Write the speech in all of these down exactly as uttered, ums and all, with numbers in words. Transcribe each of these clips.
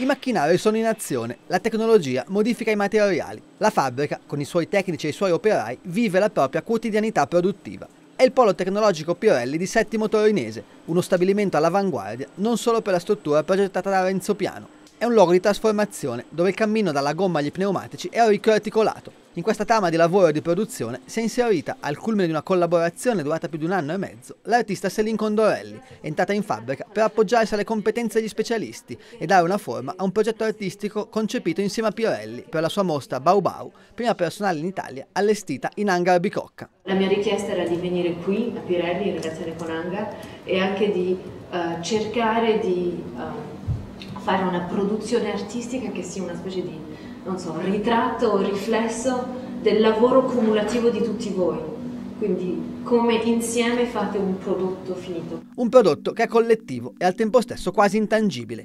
I macchinari sono in azione, la tecnologia modifica i materiali. La fabbrica, con i suoi tecnici e i suoi operai, vive la propria quotidianità produttiva. È il polo tecnologico Pirelli di Settimo Torinese, uno stabilimento all'avanguardia non solo per la struttura progettata da Renzo Piano. È un luogo di trasformazione dove il cammino dalla gomma agli pneumatici è ricco e articolato. In questa trama di lavoro e di produzione si è inserita, al culmine di una collaborazione durata più di un anno e mezzo, l'artista Céline Condorelli, entrata in fabbrica per appoggiarsi alle competenze degli specialisti e dare una forma a un progetto artistico concepito insieme a Pirelli per la sua mostra Bau Bau, prima personale in Italia, allestita in Hangar Bicocca. La mia richiesta era di venire qui a Pirelli in relazione con Hangar e anche di uh, cercare di uh, fare una produzione artistica che sia una specie di, non so, ritratto o riflesso del lavoro cumulativo di tutti voi. Quindi come insieme fate un prodotto finito. Un prodotto che è collettivo e al tempo stesso quasi intangibile.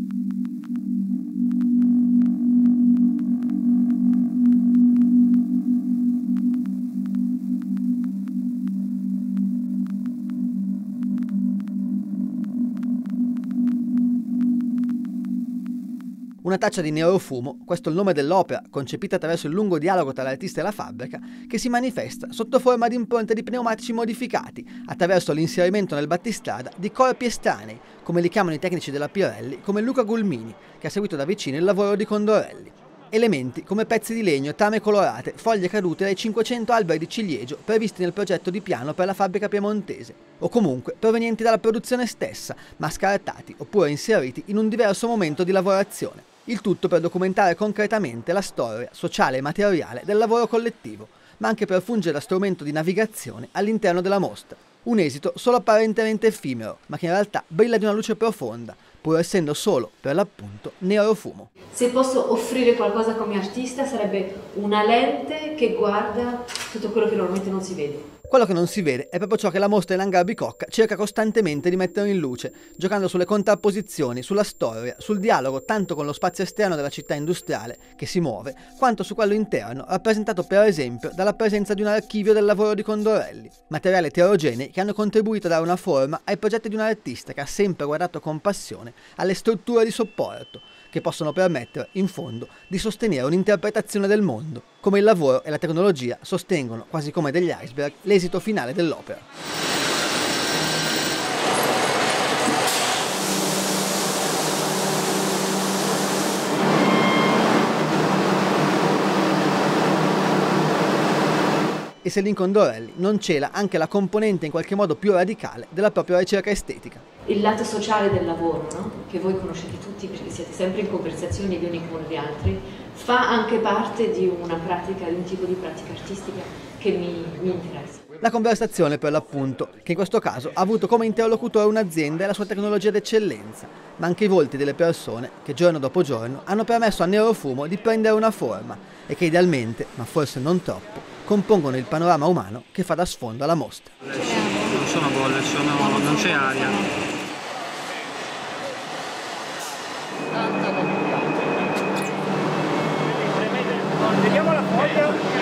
Una traccia di neurofumo, questo è il nome dell'opera, concepita attraverso il lungo dialogo tra l'artista e la fabbrica, che si manifesta sotto forma di impronte di pneumatici modificati, attraverso l'inserimento nel battistrada di corpi estranei, come li chiamano i tecnici della Pirelli, come Luca Gulmini, che ha seguito da vicino il lavoro di Condorelli. Elementi come pezzi di legno, trame colorate, foglie cadute dai cinquecento alberi di ciliegio previsti nel progetto di piano per la fabbrica piemontese, o comunque provenienti dalla produzione stessa, ma scartati oppure inseriti in un diverso momento di lavorazione. Il tutto per documentare concretamente la storia sociale e materiale del lavoro collettivo, ma anche per fungere da strumento di navigazione all'interno della mostra. Un esito solo apparentemente effimero, ma che in realtà brilla di una luce profonda, pur essendo solo, per l'appunto, neurofumo. Se posso offrire qualcosa come artista sarebbe una lente che guarda tutto quello che normalmente non si vede. Quello che non si vede è proprio ciò che la mostra in Hangar Bicocca cerca costantemente di mettere in luce, giocando sulle contrapposizioni, sulla storia, sul dialogo tanto con lo spazio esterno della città industriale, che si muove, quanto su quello interno, rappresentato per esempio dalla presenza di un archivio del lavoro di Condorelli, materiali eterogenei che hanno contribuito a dare una forma ai progetti di un artista che ha sempre guardato con passione alle strutture di supporto, che possono permettere, in fondo, di sostenere un'interpretazione del mondo, come il lavoro e la tecnologia sostengono, quasi come degli iceberg, l'esito finale dell'opera. E Céline Condorelli non cela anche la componente in qualche modo più radicale della propria ricerca estetica. Il lato sociale del lavoro, no? Che voi conoscete tutti perché siete sempre in conversazioni gli uni con gli altri, fa anche parte di una pratica, di un tipo di pratica artistica che mi, mi interessa. La conversazione, per l'appunto, che in questo caso ha avuto come interlocutore un'azienda e la sua tecnologia d'eccellenza, ma anche i volti delle persone che giorno dopo giorno hanno permesso a Neurofumo di prendere una forma e che idealmente, ma forse non troppo, compongono il panorama umano che fa da sfondo alla mostra. Non sono bolle, sono... non c'è aria. Vediamo la foglia.